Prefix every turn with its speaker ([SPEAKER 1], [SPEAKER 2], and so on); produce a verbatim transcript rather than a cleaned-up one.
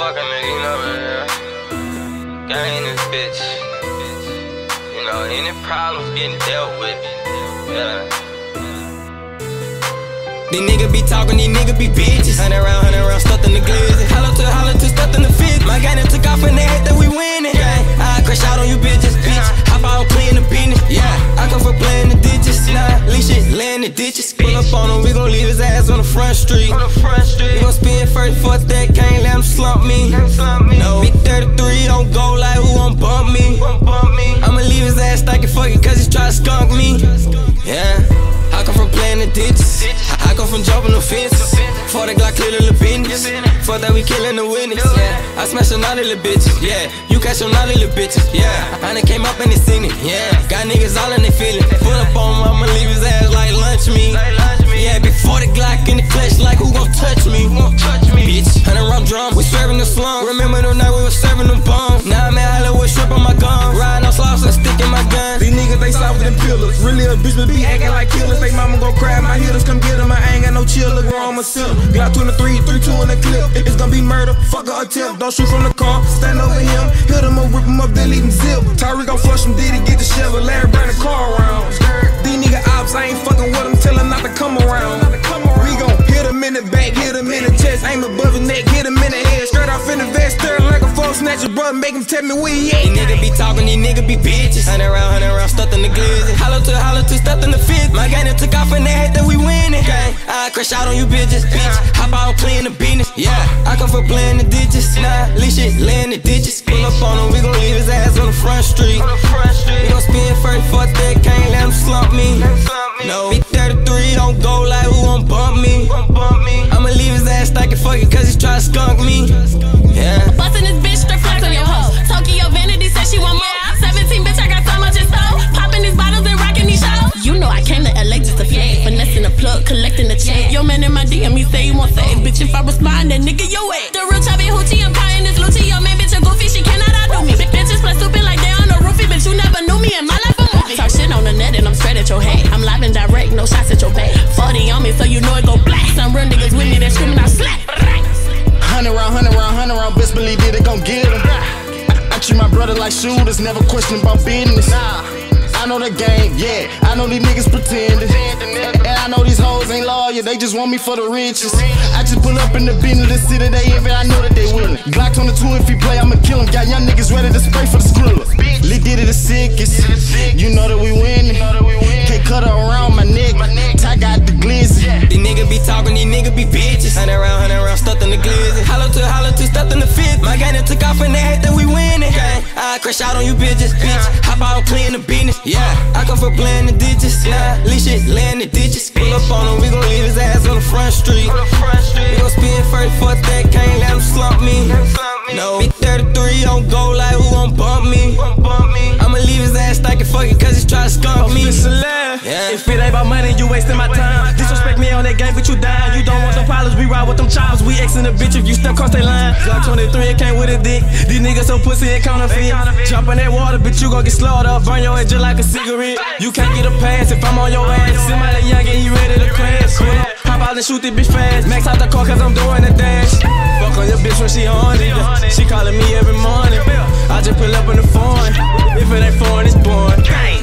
[SPEAKER 1] walking, nigga, you know, man. Gang this bitch. You know, any problems getting dealt with. Yeah.
[SPEAKER 2] These niggas be talking, these niggas be bitches. Hunt around, hunt around, stuffed in the glizzy. Hollow to hollow to stuffed in the fit. My gang took off and they hate that we winning. I crash out on you bitches, bitch. Hop out, playing the business. Yeah, I come for playing the ditches. Nah, leash shit, laying the ditches. Pull up on him, we gon' leave his ass on the front street.
[SPEAKER 1] On the front street.
[SPEAKER 2] We gon' spin first, fuck that, can't let him slump me. No, big thirty-three don't go like who won't bump me. I'ma leave his ass stacking fucking cause he try to skunk me. Yeah. I come from playing the ditches. I come from jumping the fences. For the Glock clear the business. For that we killing the witness. Yeah, I smash on all the little bitches. Yeah, you catch on all the little bitches. Yeah, I done came up and they seen it. Yeah, got niggas all in they feeling. Pull up on him, I'ma leave his ass like lunch me. Yeah, before the Glock in the clutch, like who gon' touch me? Who gon' touch me? Bitch, hundred round drum, we serving the slum. Remember the night we was serving them bombs. Now I'm at Hollywood, strip on my gum. Riding on slops and sticking my gun.
[SPEAKER 3] These niggas they softer than pillars. Really a bitch but be acting like killers. They mama gon' cry, my hitters come get them. I ain't got no chill, look wrong, my silk. Glock twenty-three, three two in the clip. It's gonna be murder, fuck a attempt. Don't shoot from the car, stand over him. Hit him up, rip him up, then leave him zip. Tyree gon' flush him, Diddy get the shovel. Larry burn the car around. These nigga ops, I ain't fucking with them, tell him not to come around. We gon' hit him in the back, hit him in the chest, aim above his neck, hit him in the head. Straight off in the vest, stirring like a phone snatcher, brother, make him tell me where he at.
[SPEAKER 2] These niggas be talking, these niggas be bitches. Hunt around, hunt around, stuffed in the glizzy. Hollow to hollow to stuffed in the fit. My gang took off and they hate that we winning. I crash out on you bitches, bitch. Hop out, playing the business. Yeah, I come for playing the ditches. Nah, leash shit, laying the ditches. Pull up on him, we gon' leave his ass on the front street. We gon' spin first, fuck that, can't let him slump me. No, big thirty-three don't go like who won't bump me. I'ma leave his ass stacking fucking cause he try to skunk me. Yeah.
[SPEAKER 4] Bustin' this bitch, straight flex on your hoe. Tokyo Vanity said she want more. seventeen, bitch, I got so much in store. Popping these bottles and rocking these shows. You know I came to L A just to fade. Finessing the plug, collecting the check. Yo, man in my D M, he say he won't say. Bitch, if I respond, then nigga, yo wait. The real chubby hoochie, I'm crying this Lucci. Yo, man, bitch, a goofy, she cannot outdo me. Bitches play stupid like they on the roofie. Bitch, you never knew me in my life a movie. Talk shit on the net and I'm straight at your head. I'm live and direct, no shots at your back. forty on me, so you know it go black. Some real niggas with me that screaming, I slap.
[SPEAKER 3] Hundred round, hundred round, hundred round, best believe it, they gon' get him. I, I treat my brother like shooters, never question about business. I know the game, yeah, I know these niggas pretending. And I know these hoes ain't loyal, they just want me for the riches. I just pull up in the business, city they envy, I know that they willing. Glock on the two, if he play, I'ma kill him. Got young niggas ready to spray for the skrilla. Lee did it the sickest, you know that we winning. Can't cut her around my neck, Ty got the glizzy.
[SPEAKER 2] These niggas be talking, these niggas be bitches. Hunt around, hunt around, stuffed in the glizzy. Hollow to hollow to stuffed in the fit. My gang took off and they hate that we winning. I crash out on you bitches, bitch. Hop out, playing the business. Yeah, I come for playing the ditches. Nah, leash shit, laying the ditches. Pull up on him, we gon' leave his ass on the front street. We gon' spin first, fuck that, can't let him slump me. No, big thirty-three don't go like who won't bump me. I'ma leave his ass stacking fucking cause he try to skunk me. Yeah.
[SPEAKER 5] If it ain't about money, you wasting my time. Disrespect me on that game, but you dying. You don't want them problems, we ride with them choppers. We Xing the bitch if you step across that line. Glock twenty-three, it came with a dick. These niggas so pussy and counterfeit. Jump in that water, bitch, you gon' get slaughtered up. Burn your head just like a cigarette. You can't get a pass if I'm on your ass. Somebody young and he ready to crash. Hop out and shoot this bitch fast. Max out the car cause I'm doing the dash. Fuck on your bitch when she horny. She calling me every morning. I just pull up in the phone. If it ain't foreign, it's born.